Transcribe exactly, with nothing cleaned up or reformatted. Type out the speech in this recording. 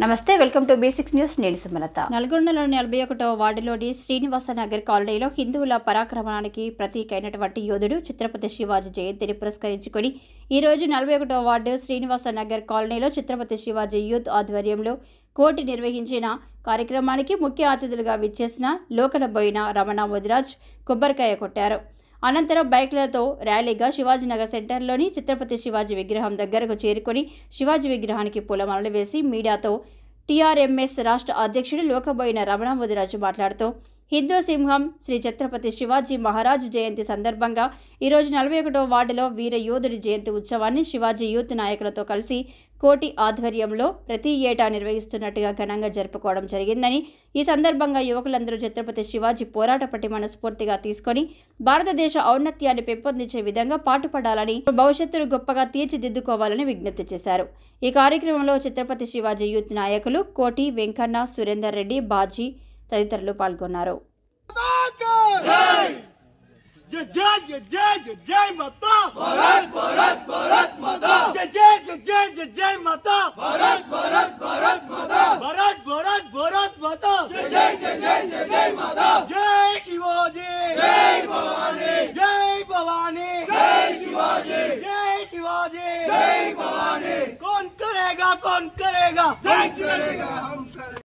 నమస్తే welcome to basics news నేను సుమలత. నల్గొండలోని నలభై ఒకటవ వార్డులోని శ్రీనివాస నగర్ కాలనీలో హిందువుల పరాక్రమానికి ప్రతీకైనటువంటి యోధుడు ఛత్రపతి శివాజీ జయంతిని పురస్కరించుకొని ఈ రోజు నలభై ఒకటవ వార్డు శ్రీనివాస నగర్ కాలనీలో ఛత్రపతి శివాజీ యూత్ ఆధ్వర్యంలో కోటి నిర్వహించిన కార్యక్రమానికి ముఖ్య అతిథులుగా విచ్చేసిన లోకనబోయిన రమణ ముదిరాజ్ కొబ్బరికాయ కొట్టారు. అనంతరం బైక్లతో ర్యాలీగా శివాజీనగర్ సెంటర్లోని ఛత్రపతి శివాజీ విగ్రహం దగ్గరకు చేరుకొని శివాజీ విగ్రహానికి పూలమాలలు వేసి మీడియాతో టీఆర్ఎంఎస్ రాష్ట్ర అధ్యక్షుడు లోకబోయిన రమణ ముదిరాజు మాట్లాడుతూ హిందూ సింహం శ్రీ ఛత్రపతి శివాజీ మహారాజ్ జయంతి సందర్భంగా ఈరోజు నలభై ఒకటో వార్డులో వీర యోధుడి జయంతి ఉత్సవాన్ని శివాజీ యూత్ నాయకులతో కలిసి కోటి ఆధ్వర్యంలో ప్రతి ఏటా నిర్వహిస్తున్నట్టుగా ఘనంగా జరుపుకోవడం జరిగిందని, ఈ సందర్భంగా యువకులందరూ ఛత్రపతి శివాజీ పోరాట పటిమను స్ఫూర్తిగా తీసుకొని భారతదేశ ఔన్నత్యాన్ని పెంపొందించే విధంగా పాటుపడాలని, భవిష్యత్తును గొప్పగా తీర్చిదిద్దుకోవాలని విజ్ఞప్తి చేశారు. ఈ కార్యక్రమంలో ఛత్రపతి శివాజీ యూత్ నాయకులు కోటి, వెంకన్న, సురేందర్ రెడ్డి, బాజీ తదితరులు పాల్గొన్నారు. जय जय जय जय जय जय माता भारत भारत भारत माता जय जय जय जय जय जय माता भारत भारत भारत माता भारत भारत भारत माता जय जय जय जय जय जय माता जय शिवाजी जय भवानी जय भवानी जय शिवाजी जय शिवाजी जय भवानी कौन करेगा कौन करेगा जय करेगा हम